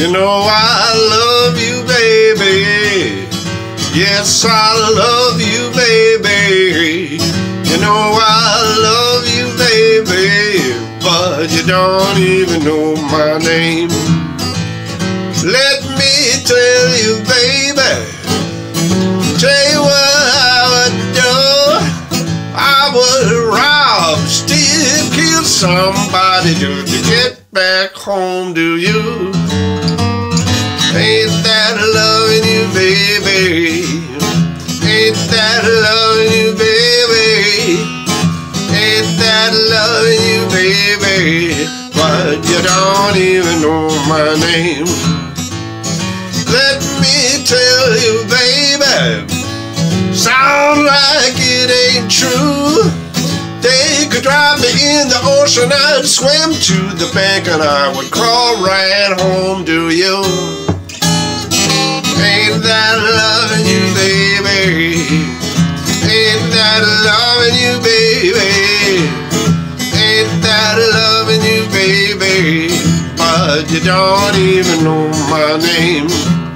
You know I love you, baby. Yes, I love you, baby. You know I love you, baby, but you don't even know my name. Let me tell you, baby, tell you what I would do. I would rob, steal, kill somebody to get back home to you. Ain't that loving you, baby? Ain't that loving you, baby? Ain't that loving you, baby? But you don't even know my name. Let me tell you, baby, sound like it ain't true. They could drop me in the ocean, I'd swim to the bank and I would crawl right home to you. Ain't that loving you, baby? Ain't that loving you, baby? Ain't that loving you, baby? But you don't even know my name.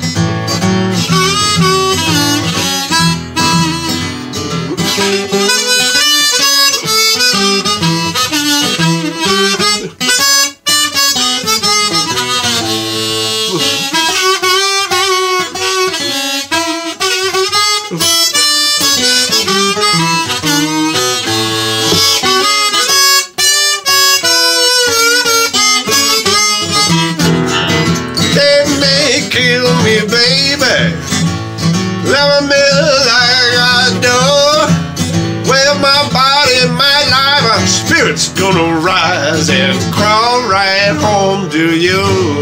Kill me, baby, love me like I do. Well, my body, my life, my spirit's gonna rise and crawl right home to you.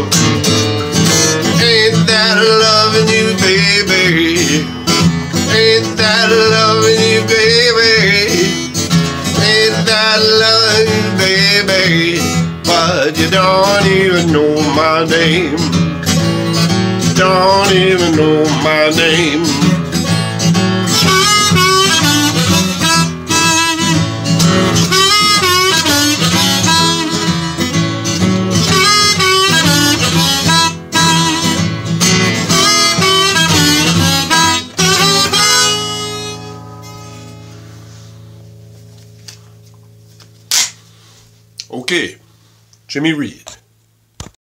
Ain't that loving you, baby? Ain't that loving you, baby? Ain't that loving you, baby? But you don't even know my name. Don't even know my name. Okay, Jimmy Reed.